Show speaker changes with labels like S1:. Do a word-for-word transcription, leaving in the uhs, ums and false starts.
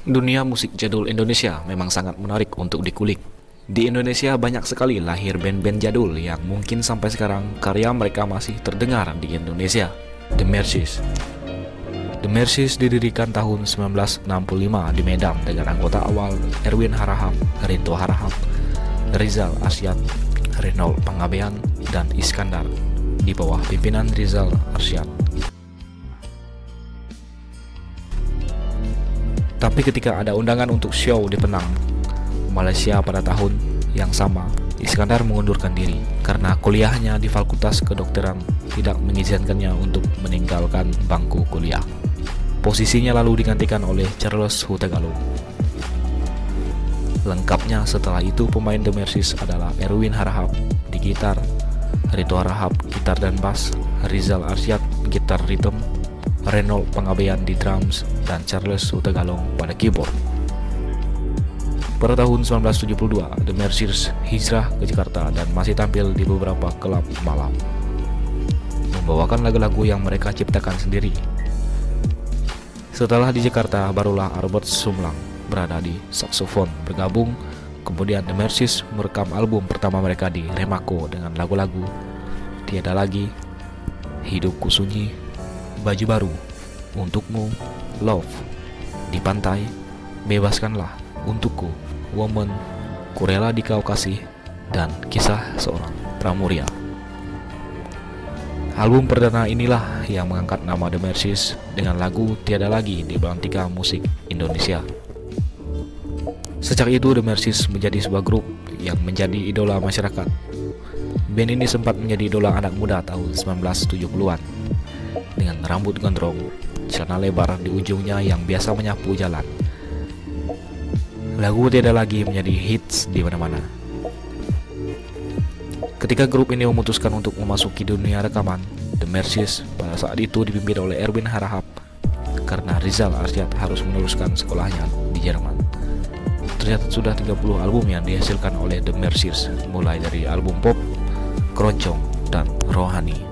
S1: Dunia musik jadul Indonesia memang sangat menarik untuk dikulik. Di Indonesia banyak sekali lahir band-band jadul yang mungkin sampai sekarang karya mereka masih terdengar di Indonesia. The Mercies. The Mercies didirikan tahun seribu sembilan ratus enam puluh lima di Medan dengan anggota awal Erwin Harahap, Rinto Harahap, Rizal Arsyad, Renold Pangabean, dan Iskandar di bawah pimpinan Rizal Arsyad. Tapi ketika ada undangan untuk show di Penang, Malaysia pada tahun yang sama, Iskandar mengundurkan diri karena kuliahnya di Fakultas Kedokteran tidak mengizinkannya untuk meninggalkan bangku kuliah. Posisinya lalu digantikan oleh Charles Hutagalung. Lengkapnya setelah itu pemain The Mercies adalah Erwin Harahap di gitar, Rito Harahap gitar dan bass, Rizal Arsyad gitar rhythm, Renold Pangabean di drums, dan Charles Hutagalung pada keyboard. Pada tahun seribu sembilan ratus tujuh puluh dua, The Mercies hijrah ke Jakarta dan masih tampil di beberapa klub malam, membawakan lagu-lagu yang mereka ciptakan sendiri. Setelah di Jakarta, barulah Albert Sumlang berada di saksofon bergabung. Kemudian The Mercies merekam album pertama mereka di Remako dengan lagu-lagu Tiada Lagi, Hidupku Sunyi, Baju Baru, Untukmu, Love, Di Pantai, Bebaskanlah, Untukku, Woman, Kurela di Kau Kasih, dan Kisah Seorang Pramuria. Album perdana inilah yang mengangkat nama The Mercies dengan lagu Tiada Lagi di Belantika Musik Indonesia. Sejak itu The Mercies menjadi sebuah grup yang menjadi idola masyarakat. Band ini sempat menjadi idola anak muda tahun seribu sembilan ratus tujuh puluhan dengan rambut gondrong, celana lebar di ujungnya yang biasa menyapu jalan. Lagu Tiada Lagi menjadi hits di mana-mana. Ketika grup ini memutuskan untuk memasuki dunia rekaman, The Mercies pada saat itu dipimpin oleh Erwin Harahap karena Rizal Arsyad harus meneruskan sekolahnya di Jerman. Ternyata sudah tiga puluh album yang dihasilkan oleh The Mercies, mulai dari album pop, keroncong, dan rohani.